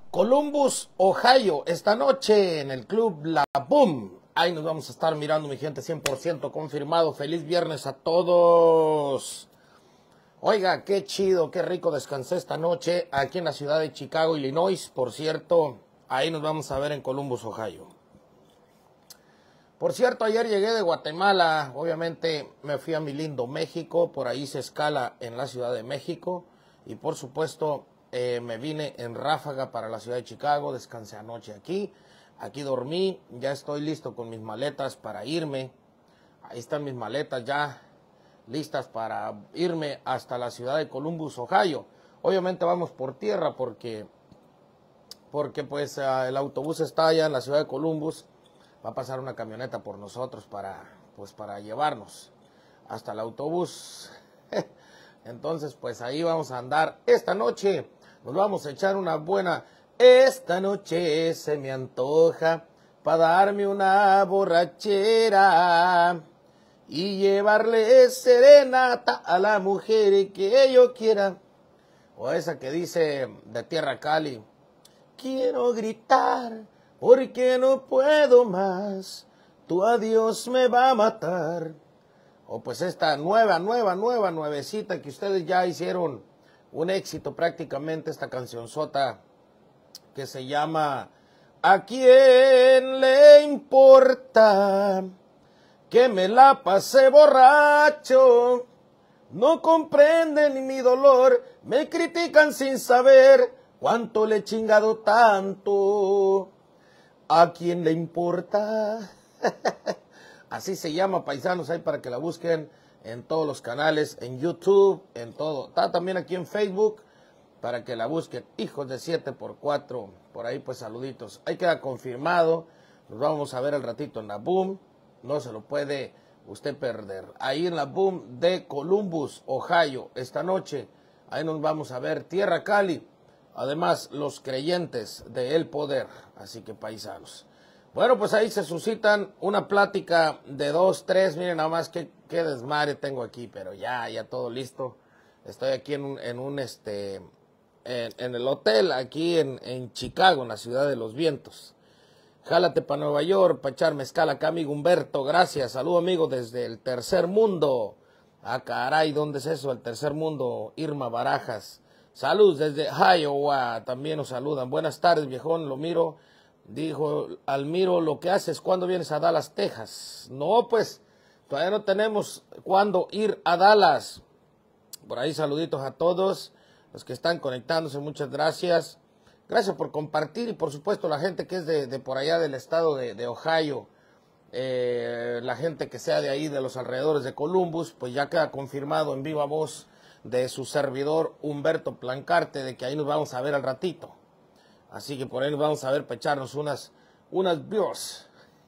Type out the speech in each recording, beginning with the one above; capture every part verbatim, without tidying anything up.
Columbus, Ohio, esta noche en el Club La Boom. Ahí nos vamos a estar mirando, mi gente, cien por ciento confirmado. Feliz viernes a todos. Oiga, qué chido, qué rico descansé esta noche aquí en la ciudad de Chicago, Illinois. Por cierto, ahí nos vamos a ver en Columbus, Ohio. Por cierto, ayer llegué de Guatemala. Obviamente me fui a mi lindo México. Por ahí se escala en la Ciudad de México. Y por supuesto, eh, me vine en ráfaga para la ciudad de Chicago. Descansé anoche aquí. Aquí dormí. Ya estoy listo con mis maletas para irme. Ahí están mis maletas ya listas para irme hasta la ciudad de Columbus, Ohio. Obviamente vamos por tierra porque, porque pues uh, el autobús está allá en la ciudad de Columbus. Va a pasar una camioneta por nosotros para, pues, para llevarnos hasta el autobús. Entonces, pues ahí vamos a andar esta noche. Nos vamos a echar una buena... Esta noche se me antoja para darme una borrachera y llevarle serenata a la mujer que yo quiera. O esa que dice de Tierra Cali. Quiero gritar porque no puedo más, tu adiós me va a matar. O pues esta nueva, nueva, nueva, nuevecita que ustedes ya hicieron un éxito prácticamente, esta cancionzota que se llama ¿A quién le importa que me la pase borracho? No comprenden mi dolor, me critican sin saber cuánto le he chingado tanto. ¿A quién le importa? Así se llama, paisanos, ahí para que la busquen en todos los canales, en YouTube, en todo. Está también aquí en Facebook para que la busquen. Hijos de siete por cuatro, por ahí pues saluditos. Ahí queda confirmado. Nos vamos a ver al ratito en la Boom. No se lo puede usted perder. Ahí en la Boom de Columbus, Ohio, esta noche. Ahí nos vamos a ver Tierra Cali. Además, los creyentes de El Poder. Así que paisanos. Bueno, pues ahí se suscitan una plática de dos, tres. Miren nada más qué, qué desmadre tengo aquí. Pero ya, ya todo listo. Estoy aquí en un, en un este, en, en el hotel, aquí en, en Chicago, en la ciudad de los vientos. Jálate para Nueva York, para echar mezcal acá, amigo Humberto. Gracias. Saludo, amigo, desde el tercer mundo. Ah, caray, ¿dónde es eso? El tercer mundo. Irma Barajas. Salud desde Iowa, también nos saludan. Buenas tardes, viejón, lo miro. Dijo Almiro, lo que haces, ¿cuándo vienes a Dallas, Texas? No, pues, todavía no tenemos cuándo ir a Dallas. Por ahí saluditos a todos los que están conectándose, muchas gracias. Gracias por compartir y por supuesto la gente que es de, de por allá del estado de, de Ohio. Eh, la gente que sea de ahí, de los alrededores de Columbus, pues ya queda confirmado en viva voz de su servidor Humberto Plancarte, de que ahí nos vamos a ver al ratito. Así que por ahí nos vamos a ver para echarnos unas, unas beers.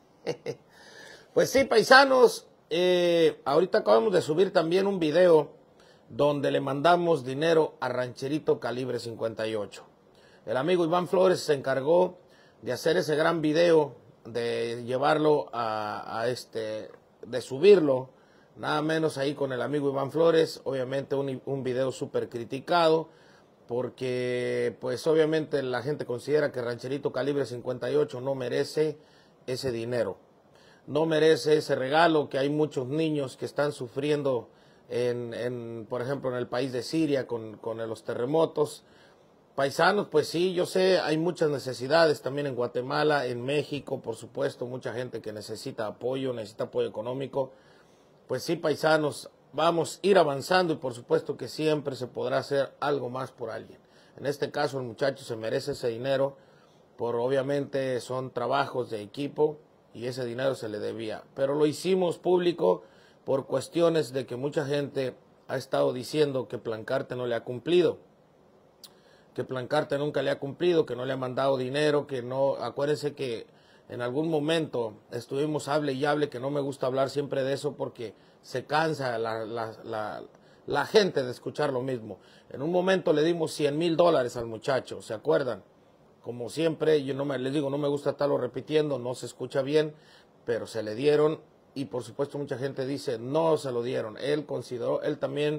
Pues sí, paisanos, eh, ahorita acabamos de subir también un video donde le mandamos dinero a Rancherito Calibre cincuenta y ocho. El amigo Iván Flores se encargó de hacer ese gran video, de llevarlo a, a este, de subirlo, nada menos ahí con el amigo Iván Flores. Obviamente un, un video súper criticado, porque pues obviamente la gente considera que Rancherito Calibre cincuenta y ocho no merece ese dinero, no merece ese regalo, que hay muchos niños que están sufriendo, en, en por ejemplo en el país de Siria con, con los terremotos. Paisanos, pues sí, yo sé, hay muchas necesidades también en Guatemala, en México, por supuesto, mucha gente que necesita apoyo, necesita apoyo económico. Pues sí, paisanos, vamos a ir avanzando y por supuesto que siempre se podrá hacer algo más por alguien. En este caso el muchacho se merece ese dinero, por obviamente son trabajos de equipo y ese dinero se le debía. Pero lo hicimos público por cuestiones de que mucha gente ha estado diciendo que Plancarte no le ha cumplido. Que Plancarte nunca le ha cumplido, que no le ha mandado dinero, que no... Acuérdense que en algún momento estuvimos hable y hable, que no me gusta hablar siempre de eso porque se cansa la, la, la, la gente de escuchar lo mismo. En un momento le dimos cien mil dólares al muchacho, ¿se acuerdan? Como siempre, yo no me, les digo, no me gusta estarlo repitiendo, no se escucha bien, pero se le dieron y por supuesto mucha gente dice, no se lo dieron. Él consideró, él también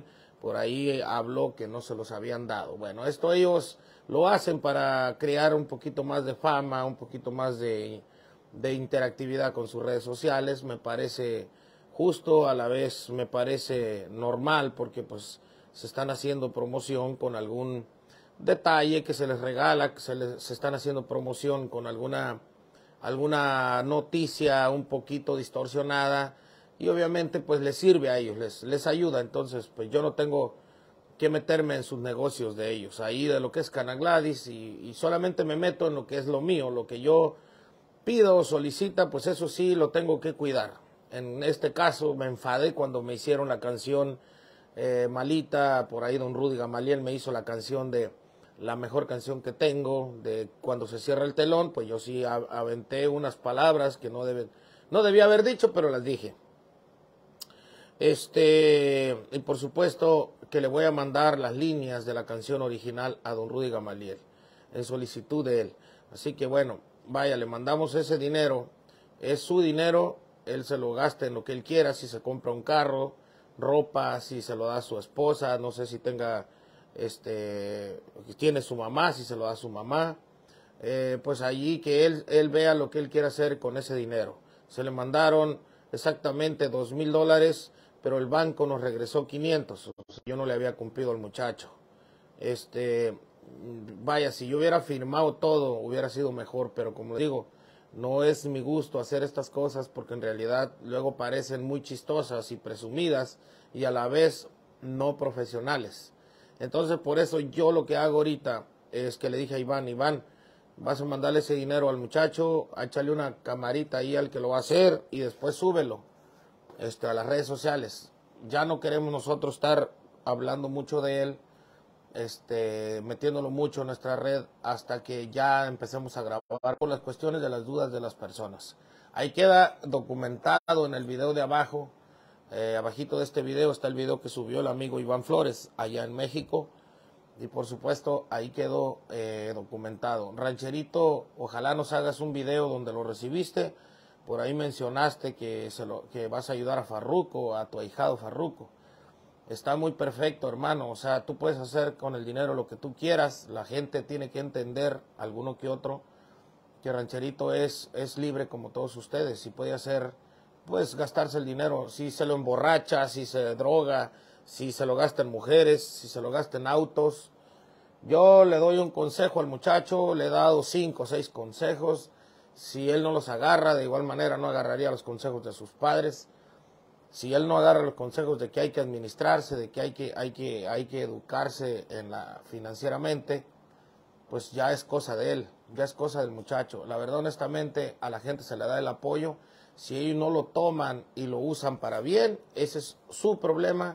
por ahí habló que no se los habían dado. Bueno, esto ellos lo hacen para crear un poquito más de fama, un poquito más de, de interactividad con sus redes sociales. Me parece justo, a la vez me parece normal, porque pues se están haciendo promoción con algún detalle que se les regala, que se, les, se están haciendo promoción con alguna, alguna noticia un poquito distorsionada, y obviamente pues les sirve a ellos, les, les ayuda. Entonces pues yo no tengo que meterme en sus negocios de ellos, ahí de lo que es Canagladys, y, y solamente me meto en lo que es lo mío, lo que yo pido o solicita, pues eso sí lo tengo que cuidar. En este caso me enfadé cuando me hicieron la canción eh, Malita, por ahí don Rudy Gamaliel me hizo la canción de la mejor canción que tengo, de Cuando se cierra el telón. Pues yo sí aventé unas palabras que no, debe, no debía haber dicho, pero las dije. Este, y por supuesto que le voy a mandar las líneas de la canción original a don Rudy Gamaliel, en solicitud de él. Así que bueno, vaya, le mandamos ese dinero, es su dinero, él se lo gasta en lo que él quiera, si se compra un carro, ropa, si se lo da a su esposa, no sé si tenga, este, tiene su mamá, si se lo da a su mamá, eh, pues allí que él, él vea lo que él quiera hacer con ese dinero. Se le mandaron exactamente dos mil dólares, pero el banco nos regresó quinientos. Yo no le había cumplido al muchacho. Este, vaya, si yo hubiera firmado todo, hubiera sido mejor, pero como digo, no es mi gusto hacer estas cosas, porque en realidad luego parecen muy chistosas y presumidas, y a la vez no profesionales. Entonces por eso yo lo que hago ahorita es que le dije a Iván, Iván, vas a mandarle ese dinero al muchacho, échale una camarita ahí al que lo va a hacer, y después súbelo este, a las redes sociales. Ya no queremos nosotros estar hablando mucho de él, este, metiéndolo mucho en nuestra red, hasta que ya empecemos a grabar por las cuestiones de las dudas de las personas. Ahí queda documentado en el video de abajo, eh, abajito de este video está el video que subió el amigo Iván Flores allá en México, y por supuesto ahí quedó eh, documentado. Rancherito, ojalá nos hagas un video donde lo recibiste. Por ahí mencionaste que, se lo, que vas a ayudar a Farruko, a tu ahijado Farruko. Está muy perfecto, hermano. O sea, tú puedes hacer con el dinero lo que tú quieras. La gente tiene que entender, alguno que otro, que Rancherito es, es libre como todos ustedes. Si puede hacer, pues gastarse el dinero. Si se lo emborracha, si se droga, si se lo gasta en mujeres, si se lo gasta en autos. Yo le doy un consejo al muchacho, le he dado cinco o seis consejos. Si él no los agarra, de igual manera no agarraría los consejos de sus padres. Si él no agarra los consejos de que hay que administrarse, de que hay que, hay que, hay que educarse en la, financieramente, pues ya es cosa de él, ya es cosa del muchacho. La verdad, honestamente, a la gente se le da el apoyo. Si ellos no lo toman y lo usan para bien, ese es su problema,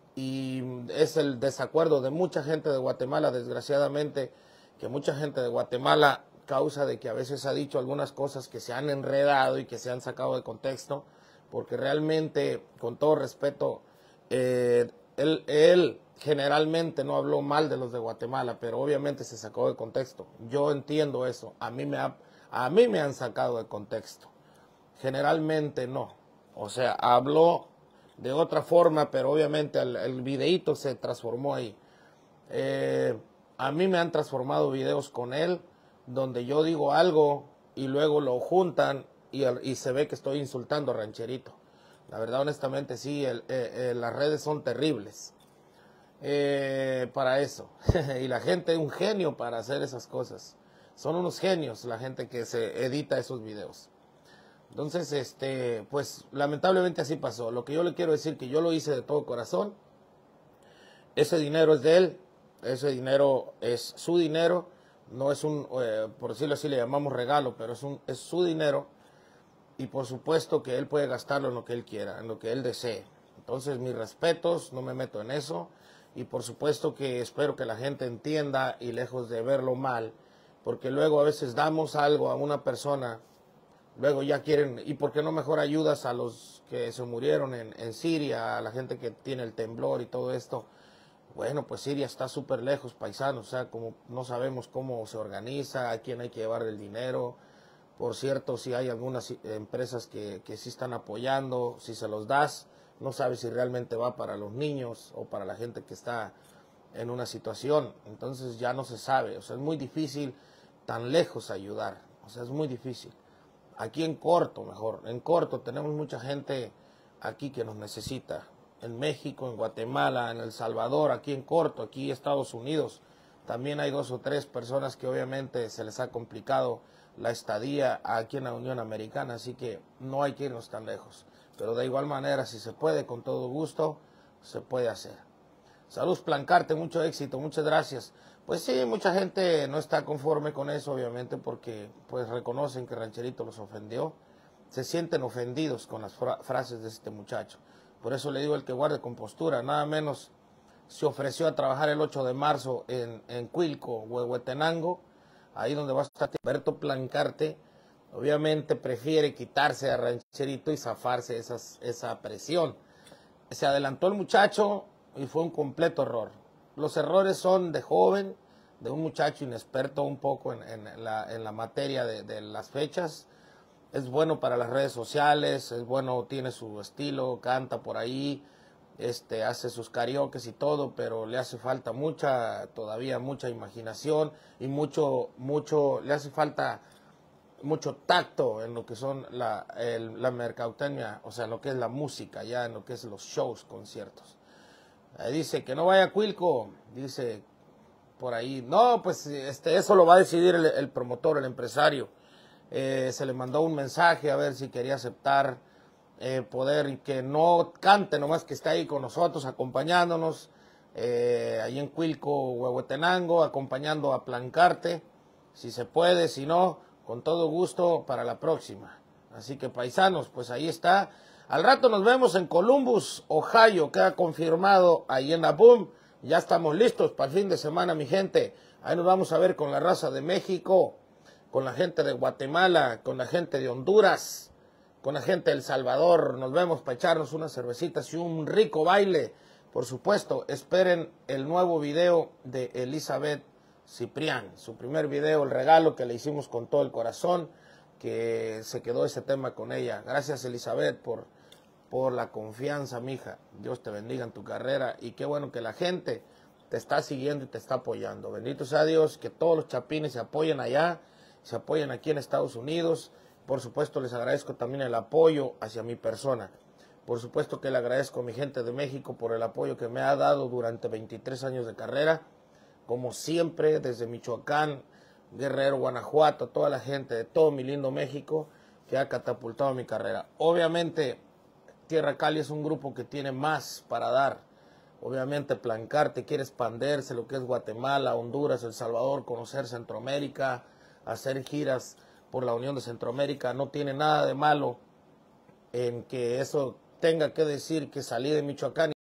y es el desacuerdo de mucha gente de Guatemala, desgraciadamente, que mucha gente de Guatemala, causa de que a veces ha dicho algunas cosas que se han enredado y que se han sacado de contexto, porque realmente, con todo respeto, eh, él, él generalmente no habló mal de los de Guatemala, pero obviamente se sacó de contexto. Yo entiendo eso, a mí me, ha, a mí me han sacado de contexto, generalmente no. O sea, habló de otra forma, pero obviamente el, el videíto se transformó ahí. Eh, a mí me han transformado videos con él, donde yo digo algo y luego lo juntan y, y se ve que estoy insultando a Rancherito. La verdad, honestamente, sí, el, eh, eh, las redes son terribles eh, para eso. Y la gente es un genio para hacer esas cosas. Son unos genios la gente que se edita esos videos. Entonces, este, pues lamentablemente así pasó. Lo que yo le quiero decir, que yo lo hice de todo corazón. Ese dinero es de él, ese dinero es su dinero. No es un, eh, por decirlo así, le llamamos regalo, pero es, un, es su dinero, y por supuesto que él puede gastarlo en lo que él quiera, en lo que él desee. Entonces, mis respetos, no me meto en eso, y por supuesto que espero que la gente entienda, y lejos de verlo mal, porque luego a veces damos algo a una persona, luego ya quieren, ¿y por qué no mejor ayudas a los que se murieron en, en Siria, a la gente que tiene el temblor y todo esto? Bueno, pues Siria está súper lejos, paisanos, o sea, como no sabemos cómo se organiza, a quién hay que llevar el dinero. Por cierto, si hay algunas empresas que, que sí están apoyando, si se los das, no sabe si realmente va para los niños o para la gente que está en una situación. Entonces ya no se sabe, o sea, es muy difícil tan lejos ayudar, o sea, es muy difícil. Aquí en corto, mejor, en corto tenemos mucha gente aquí que nos necesita. En México, en Guatemala, en El Salvador, aquí en corto, aquí en Estados Unidos. También hay dos o tres personas que obviamente se les ha complicado la estadía aquí en la Unión Americana, así que no hay que irnos tan lejos. Pero de igual manera, si se puede, con todo gusto, se puede hacer. Saludos Plancarte, mucho éxito, muchas gracias. Pues sí, mucha gente no está conforme con eso, obviamente, porque pues reconocen que Rancherito los ofendió. Se sienten ofendidos con las fra frases de este muchacho. Por eso le digo el que guarde compostura, nada menos se ofreció a trabajar el ocho de marzo en, en Cuilco, Huehuetenango, ahí donde va a estar Alberto Plancarte. Obviamente prefiere quitarse a Rancherito y zafarse esas, esa presión. Se adelantó el muchacho y fue un completo error. Los errores son de joven, de un muchacho inexperto un poco en, en, la, en la materia de, de las fechas. Es bueno para las redes sociales, es bueno, tiene su estilo, canta por ahí, este, hace sus karaokes y todo, pero le hace falta mucha, todavía mucha imaginación y mucho, mucho, le hace falta mucho tacto en lo que son la, el, la mercadotecnia, o sea, en lo que es la música, ya en lo que es los shows, conciertos. Ahí dice que no vaya a Cuilco, dice por ahí, no, pues este, eso lo va a decidir el, el promotor, el empresario. Eh, se le mandó un mensaje a ver si quería aceptar eh, poder y que no cante, nomás que esté ahí con nosotros, acompañándonos, eh, ahí en Cuilco, Huehuetenango, acompañando a Plancarte, si se puede, si no, con todo gusto para la próxima. Así que paisanos, pues ahí está. Al rato nos vemos en Columbus, Ohio, queda confirmado ahí en la Boom. Ya estamos listos para el fin de semana, mi gente. Ahí nos vamos a ver con la raza de México, con la gente de Guatemala, con la gente de Honduras, con la gente de El Salvador. Nos vemos para echarnos unas cervecitas y un rico baile. Por supuesto, esperen el nuevo video de Elizabeth Ciprián, su primer video, el regalo que le hicimos con todo el corazón, que se quedó ese tema con ella. Gracias, Elizabeth, por, por la confianza, mija. Dios te bendiga en tu carrera y qué bueno que la gente te está siguiendo y te está apoyando. Bendito sea Dios, que todos los chapines se apoyen allá, se apoyen aquí en Estados Unidos. Por supuesto, les agradezco también el apoyo hacia mi persona. Por supuesto que le agradezco a mi gente de México por el apoyo que me ha dado durante veintitrés años de carrera. Como siempre, desde Michoacán, Guerrero, Guanajuato, toda la gente de todo mi lindo México que ha catapultado mi carrera. Obviamente, Tierra Cali es un grupo que tiene más para dar. Obviamente, Plancarte quiere expandirse lo que es Guatemala, Honduras, El Salvador, conocer Centroamérica, hacer giras por la Unión de Centroamérica. No tiene nada de malo en que eso tenga que decir que salí de Michoacán